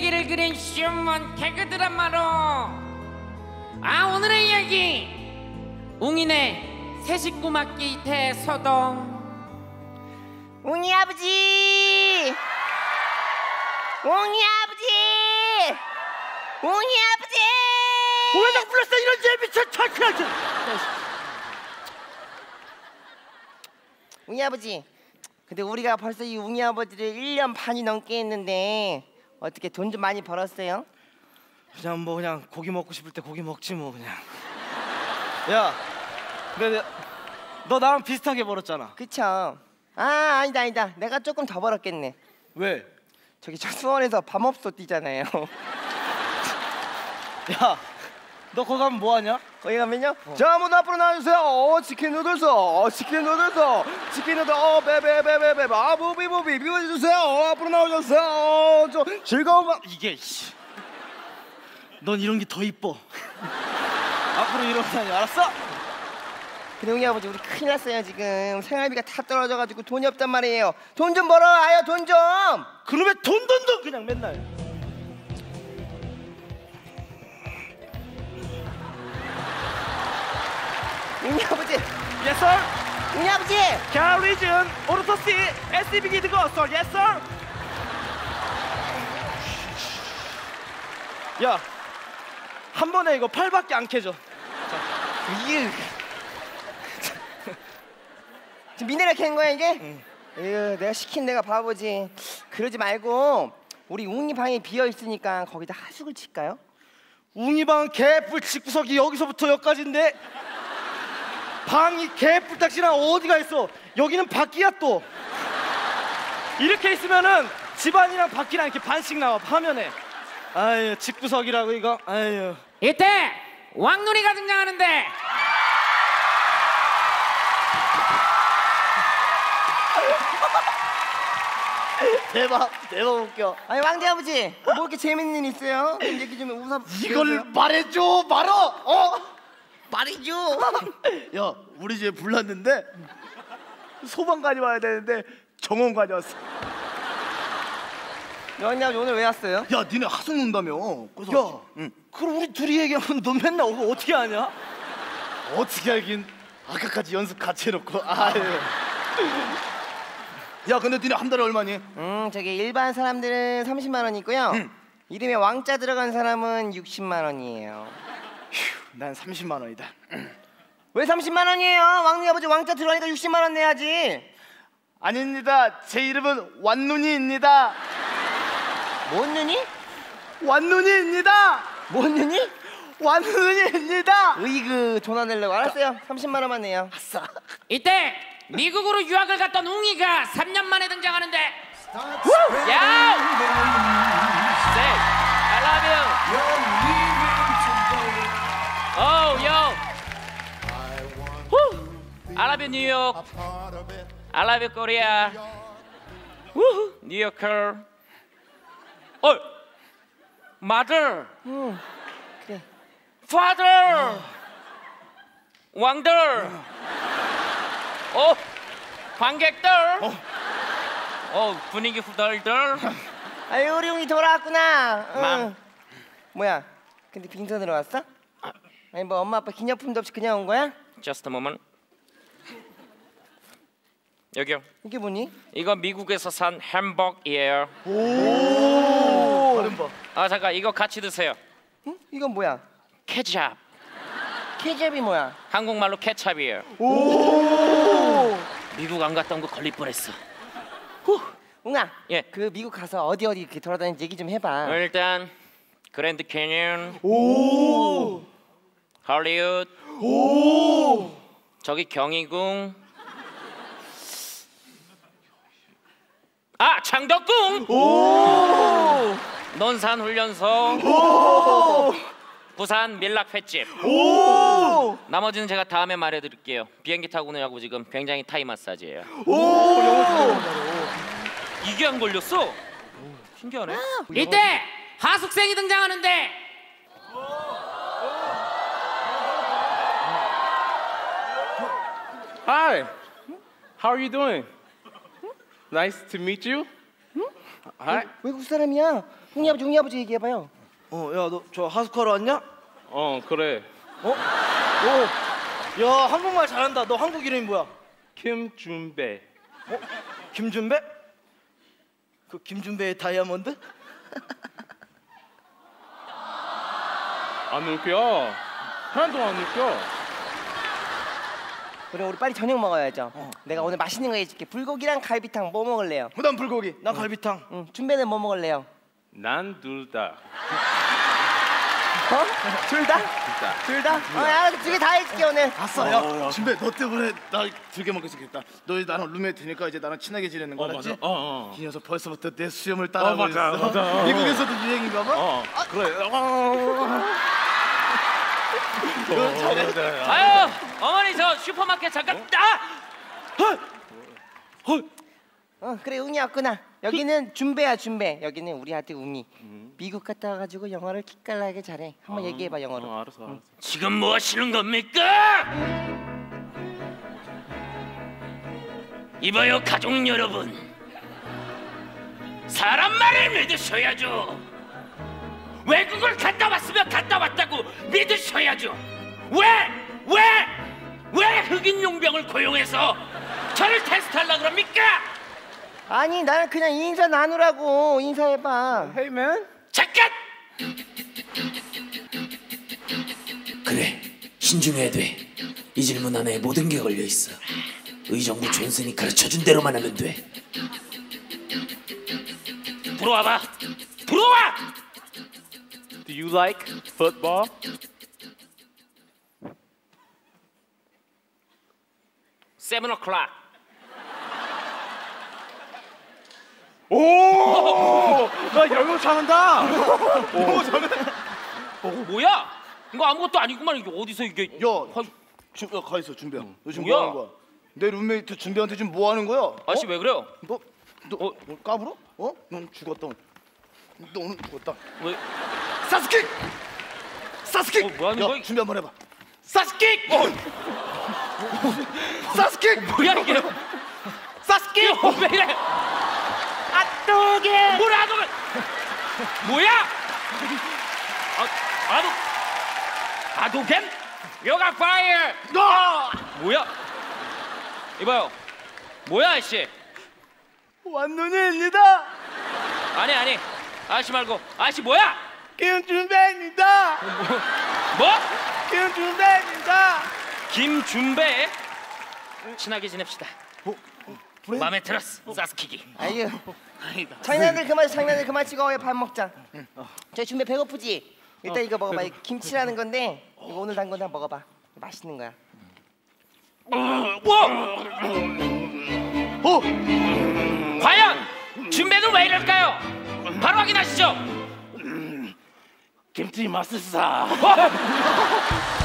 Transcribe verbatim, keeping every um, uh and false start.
이야기를 그린 쉬운 개그 드라마로 아 오늘의 이야기 웅이네 새 식구 맡기 대소동. 웅이 아버지! 웅이 아버지! 웅이 아버지! 왜 나 불렀어 이런 죄 미쳐 차차차. 웅이 아버지, 근데 우리가 벌써 이 웅이 아버지를 일 년 반이 넘게 했는데 어떻게 돈 좀 많이 벌었어요? 그냥 뭐 그냥 고기 먹고 싶을 때 고기 먹지 뭐 그냥. 야, 근데 너 나랑 비슷하게 벌었잖아. 그쵸? 아 아니다 아니다, 내가 조금 더 벌었겠네. 왜? 저기 저 수원에서 밤업소 뛰잖아요. 야, 너 거기 가면 뭐 하냐? 거기 가면요? 어. 자, 한번 앞으로 나와주세요. 어, 치킨 누들스, 어, 치킨 누들스, 치킨 누들, 어, 베베베베베, 아, 무비무비, 비워주세요. 어, 앞으로 나와주세요. 어, 저 즐거운 밤. 이게 씨. 넌 이런 게 더 이뻐. 앞으로 이러다니 알았어? 근데 웅이 아버지, 우리 큰일 났어요 지금. 생활비가 다 떨어져가지고 돈이 없단 말이에요. 돈 좀 벌어와요, 돈 좀. 그놈의 돈 돈 돈 그냥 맨날. 웅이 아버지. Yes sir. 웅이 아버지. 캐리즌 오르토시 에스디비 기드 고스터. Yes sir. 야, 한 번에 이거 팔밖에 안 캐져. 이유. 지금 미네랄 캔 거야 이게? 응. 에휴, 내가 시킨 내가 바보지. 그러지 말고 우리 웅이 방이 비어 있으니까 거기다 하숙을 칠까요? 웅이방 개뿔 집구석이 여기서부터 여기까지인데 방이 개뿔 딱지나 어디가 있어? 여기는 밖이야 또. 이렇게 있으면은 집안이랑 밖이랑 이렇게 반씩 나와 화면에. 아유, 집구석이라고 이거. 아유. 이때 왕눈이가 등장하는데 대박, 대박 웃겨. 아니 왕대 아버지, 뭐 이렇게 재밌는 일 있어요? 좀 얘기 좀 웃어. 이걸 말해줘 말어. 어? 말이죠. 야, 우리 집에 불났는데 소방관이 와야 되는데 정원관이 왔어. 영희 아버지 오늘 왜 왔어요? 야, 니네 하숙 논다며. 그래서 야, 응. 그럼 우리 둘이 얘기하면 넌 맨날 오고 어떻게 하냐? 어떻게 알긴 아까까지 연습 같이 해놓고. 아유. 야, 근데 니네 한 달에 얼마니? 음, 저기 일반 사람들은 삼십만 원이고요. 응. 이름에 왕자 들어간 사람은 육십만 원이에요. 휴, 난 삼십만 원이다. 왜 삼십만 원이에요? 왕리 아버지 왕자 들어가니까 육십만 원 내야지. 아닙니다. 제 이름은 완눈이입니다. 뭔 눈이? 완눈이입니다. 뭔 눈이? 완눈이입니다. 으이그 전화 내려고. 알았어요. 삼십만 원만 내요. 아싸. 이때 미국으로 유학을 갔던 웅이가 삼 년 만에 등장하는데 야! Say, I love you. Oh, yo. Woo. I love you, New York. I love you, Korea. Woo, New Yorker. 어, Mother. 응, 그래. Father. 왕들. 어, 관객들. 어. 어, 분위기 후덜덜. 아유, 우리 웅이 돌아왔구나. 응. 맘. 뭐야? 근데 빈손으로 왔어? 아니 뭐 엄마 아빠 기념품도 없이 그냥 온 거야? Just a moment. 여기요. 이게 뭐니? 이거 미국에서 산 햄버거예요. 오. 발음 봐. 아 잠깐 이거 같이 드세요. 응? 이건 뭐야? 케찹. 케첩이 뭐야? 한국말로 케찹이에요. 오. 미국 안 갔다 온 거 걸릴 뻔했어. 후. 웅아. 예. 그 미국 가서 어디 어디 이렇게 돌아다니는지 얘기 좀 해봐. 일단 그랜드 캐니언. 오. 할리우드. 오. 저기 경희궁. 아 창덕궁. 오. 논산 훈련소. 오. 부산 밀락 횟집. 오. 나머지는 제가 다음에 말해드릴게요. 비행기 타고 오느라고 지금 굉장히 타이 마사지예요. 오. 이게 안 걸렸어? 오, 신기하네. 이때 하숙생이 등장하는데 Hi, how are you doing? Nice to meet you. Hi. 외국 사람이야. 웅이 아버지 웅이 아버지 얘기해봐요. 어, 야, 너 저 하숙하러 왔냐? 어 그래. 어? 오, 야, 한국말 잘한다. 너 한국 이름이 뭐야? 김준배. 어? 김준배? 그 김준배의 다이아몬드? 안 웃겨. 하나도 안 웃겨. 그럼 우리 빨리 저녁 먹어야죠. 어. 내가 오늘 맛있는 거 해줄게. 불고기랑 갈비탕 뭐 먹을래요? 그다음 불고기. 난 갈비탕. 응. 준배는 뭐 먹을래요? 난 둘 다. 어? 둘 다? 둘 다? 어, 야, 두 개 다 해줄게 오늘. 아싸, 야, 준배 너 때문에 나 즐겨 먹겠겠다. 너 이제 나랑 룸메이트니까 이제 나랑 친하게 지내는 거 어 알았지? 맞아. 어 어. 이 녀석 벌써부터 내 수염을 따라하고 어, 맞아, 있어. 맞아. 미국에서도 유행인가 봐. 어 그래. 어. 아유 어머니 저 슈퍼마켓 잠깐. 아! 어 그래 웅이 왔구나. 여기는 준배야 준배. 여기는 우리 아들 웅이. 미국 갔다 와가지고 영어를 기깔나게 잘해. 한번 얘기해봐 영어로. 어 알았어 알았어. 지금 뭐 하시는 겁니까? 이봐요 가족 여러분, 사람 말을 믿으셔야죠. 외국을 갔다 왔으면 갔다 왔다고 믿으셔야죠. 왜? 왜? 왜 흑인 용병을 고용해서 저를 테스트하려고 그럽니까? 아니 나는 그냥 인사 나누라고. 인사해봐. Hey man. 잠깐! 그래, 신중해야 돼. 이 질문 안에 모든 게 걸려 있어. 의정부 존슨이 가르쳐준 대로만 하면 돼. 들어와봐. 들어와! Do you like football? Seven o'clock. 오! 나 영어 잘한다. 어, 뭐야? 이거 아무것도 아니구만. 이게 어디서 이게? 야, 주, 야, 가 있어 준배야. 너 지금 뭐야? 뭐 하는 거야? 내 룸메이트 준배한테 지금 뭐 하는 거야? 아저씨 어? 왜 그래요? 너, 너, 어, 너 까불어? 어? 넌 죽었다. 너 오늘 죽었다. 왜? 사스킥! 사스킥! 어, 뭐 하는 야, 거야? 준비 한번 해봐. 사스킥! 사스킥! 뭐야 이게? 사스킥! 어, 왜 이래? 아또게! 뭐라 너? 뭐야? 아, 아도 아도겐? 요가 파이어! 너! 뭐야? 이봐요. 뭐야 아저씨? 완눈이입니다. 아니 아니. 아저씨 말고 아저씨 뭐야? 김준배입니다. 뭐? 김준배입니다. 김준배. 친하게 지냅시다. 어? 마음에 들었어. 사스킥이. 아유. 장난들 그만 장난들 그만 치고 밥 먹자. 저 준배 배고프지? 일단 이거 먹어봐. 이거 김치라는 건데 이거 오늘 담근 거 먹어봐. 맛있는 거야. 와! 어? 과연 준배는 왜 이럴까요? 바로 확인하시죠. 김치 맛있어. 어?